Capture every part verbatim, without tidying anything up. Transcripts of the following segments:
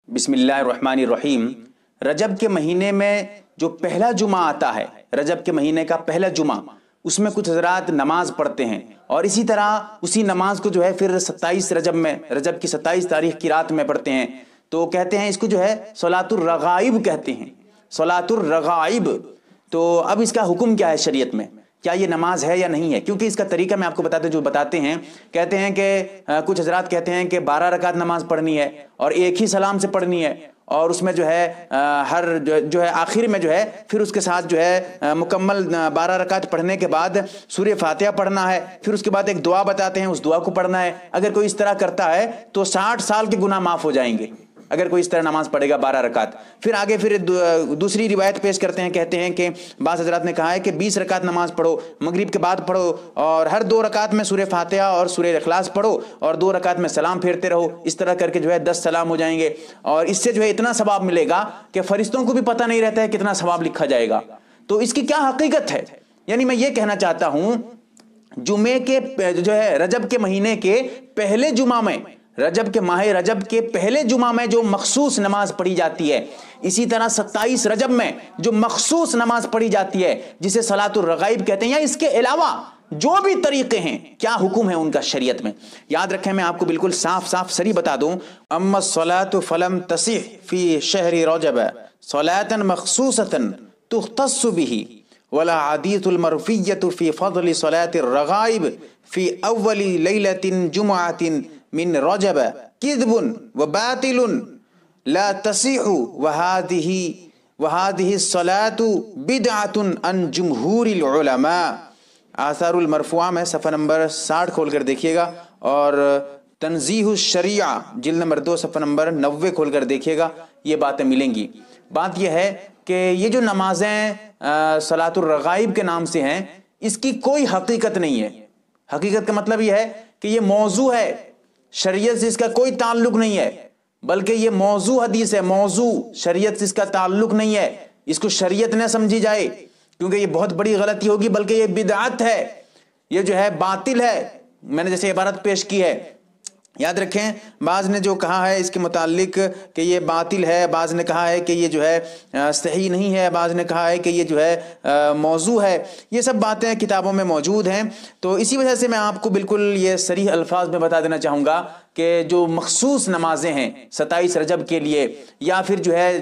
बिस्मिल्लाहिर्रहमानिर्रहीम। रजब के महीने में जो पहला जुमा आता है, रजब के महीने का पहला जुमा, उसमें कुछ हजरात नमाज पढ़ते हैं और इसी तरह उसी नमाज को जो है फिर सत्ताईस रजब में, रजब की सत्ताईस तारीख की रात में पढ़ते हैं। तो कहते हैं इसको जो है सलातुर रगाइब कहते हैं, सलातुर रगाइब। तो अब इसका हुक्म क्या है शरीयत में, क्या ये नमाज है या नहीं है? क्योंकि इसका तरीका मैं आपको बताते जो बताते हैं, कहते हैं कि कुछ हजरात कहते हैं कि बारह रकात नमाज पढ़नी है और एक ही सलाम से पढ़नी है और उसमें जो है आ, हर जो, जो है आखिर में जो है फिर उसके साथ जो है मुकम्मल बारह रकात पढ़ने के बाद सूरह फातिहा पढ़ना है, फिर उसके बाद एक दुआ बताते हैं, उस दुआ को पढ़ना है। अगर कोई इस तरह करता है तो साठ साल के गुनाह माफ हो जाएंगे अगर कोई इस तरह नमाज पढ़ेगा बारह रकात। फिर आगे फिर दूसरी रिवायत पेश करते हैं, कहते हैं कि बाज़ हज़रात ने कहा है कि बीस रकात नमाज पढ़ो, मगरिब के बाद पढ़ो और हर दो रकात में सूरह फातिहा और सूरह इखलास पढ़ो और दो रकात में सलाम फेरते रहो। इस तरह करके जो है दस सलाम हो जाएंगे और इससे जो है इतना सवाब मिलेगा कि फरिश्तों को भी पता नहीं रहता है कितना सवाब लिखा जाएगा। तो इसकी क्या हकीकत है? यानी मैं ये कहना चाहता हूं, जुमे के जो है रजब के महीने के पहले जुमा में, रजब के माह रजब के पहले जुमा में जो मखसूस नमाज पढ़ी जाती है, इसी तरह सत्ताईस रजब में जो मखसूस नमाज पढ़ी जाती है जिसे सलातुर रगाइब कहते हैं, या इसके अलावा जो भी तरीके हैं, क्या हुक्म है उनका शरीयत में? याद रखें, मैं आपको बिल्कुल साफ साफ सरी बता दूं। अम्मा सलातु फलम तसिह फी शहरी रजब सलातन मखसूसतन तुख्तस्सु बिही वला हदीथुल मरफिय्यतु फी फضल सलातिर रगाइब फी अव्वली लैलतिन जुमअतिन मिन रजब किद्बुन व बातिलुन ला तसीहु वहादिही वहादिही सलातु बिदअतुन अन जुमहूरिल उलमा। आसारुल मरफुआ में सफ़ा नंबर साठ खोल कर देखिएगा और तंजीहुश शरिया जिल्द नंबर दो सफ़ा नंबर नब्बे खोल कर देखिएगा, ये बातें मिलेंगी। बात यह है कि ये जो नमाजें सलातुर रगाइब के नाम से हैं, इसकी कोई हकीकत नहीं है। हकीकत का मतलब यह है कि ये मौजू है, शरीयत से इसका कोई ताल्लुक नहीं है, बल्कि ये मौजू हदीस है, मौजू, शरीयत से इसका ताल्लुक नहीं है। इसको शरीयत न समझी जाए क्योंकि ये बहुत बड़ी गलती होगी, बल्कि ये बिदअत है, ये जो है बातिल है। मैंने जैसे इबारत पेश की है, याद रखें, बाज़ ने जो कहा है इसके मुतालिक कि ये बातिल है, बाज़ ने कहा है कि ये जो है सही नहीं है, बाज़ ने कहा है कि ये जो है मौजू है। ये सब बातें किताबों में मौजूद हैं। तो इसी वजह से मैं आपको बिल्कुल ये सरीह अल्फाज में बता देना चाहूँगा कि जो मखसूस नमाजें हैं सत्ताईस रजब के लिए या फिर जो है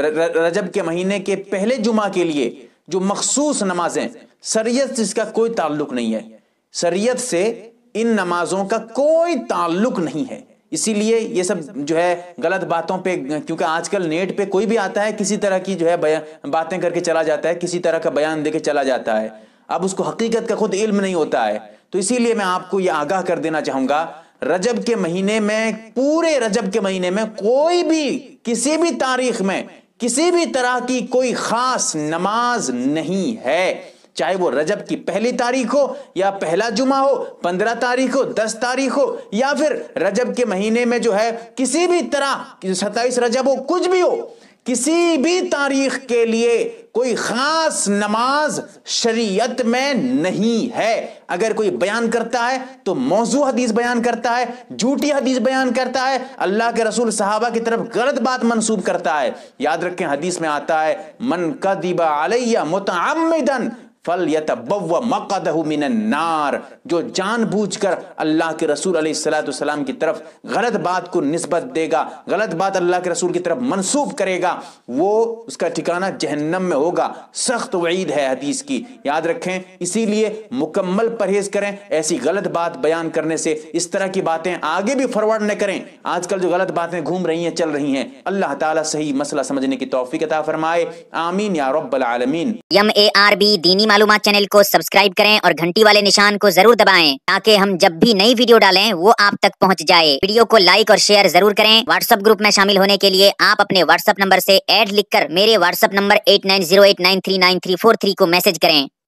रजब के महीने के पहले जुमा के लिए जो मखसूस नमाजें, शरीयत से इसका कोई ताल्लुक नहीं है। शरीयत से इन नमाजों का कोई ताल्लुक नहीं है। इसीलिए ये सब जो है गलत बातों पे, क्योंकि आजकल नेट पे कोई भी आता है किसी तरह की जो है बातें करके चला जाता है, किसी तरह का बयान देके चला जाता है, अब उसको हकीकत का खुद इल्म नहीं होता है। तो इसीलिए मैं आपको ये आगाह कर देना चाहूंगा, रजब के महीने में, पूरे रजब के महीने में कोई भी किसी भी तारीख में किसी भी तरह की कोई खास नमाज नहीं है, चाहे वो रजब की पहली तारीख हो या पहला जुमा हो, पंद्रह तारीख हो, दस तारीख हो, या फिर रजब के महीने में जो है किसी भी तरह सत्ताईस रजब हो, कुछ भी हो, किसी भी तारीख के लिए कोई खास नमाज शरीयत में नहीं है। अगर कोई बयान करता है तो मौजू हदीस बयान करता है, झूठी हदीस बयान करता है, अल्लाह के रसूल सहाबा की तरफ गलत बात मंसूब करता है। याद रखें, हदीस में आता है, मन कदिबा अलैया मुतअम्मिदन फल यतबव्वा मक़अदहु मिनन नार, जो जानबूझकर अल्लाह के रसूल अलैहिस्सलातु वस्सलाम की तरफ गलत बात को निस्बत देगा, गलत बात अल्लाह के रसूल की तरफ मंसूब करेगा, वो उसका ठिकाना जहन्नम में होगा। सख्त वईद है हदीस की, याद रखें। इसीलिए मुकम्मल परहेज करें ऐसी गलत बात बयान करने से। इस तरह की बातें आगे भी फॉरवर्ड न करें। आजकल जो गलत बातें घूम रही हैं, चल रही हैं, अल्लाह ताला सही मसला समझने की तौफीक अता फरमाए। आमीन या रब्बल आलमीन। एम ए आर बी दीनी मालूमात चैनल को सब्सक्राइब करें और घंटी वाले निशान को जरूर दबाएं ताकि हम जब भी नई वीडियो डालें वो आप तक पहुंच जाए। वीडियो को लाइक और शेयर जरूर करें। व्हाट्सएप ग्रुप में शामिल होने के लिए आप अपने व्हाट्सएप नंबर से ऐड लिखकर मेरे WhatsApp number eight nine zero eight nine three nine three four three को मैसेज करें।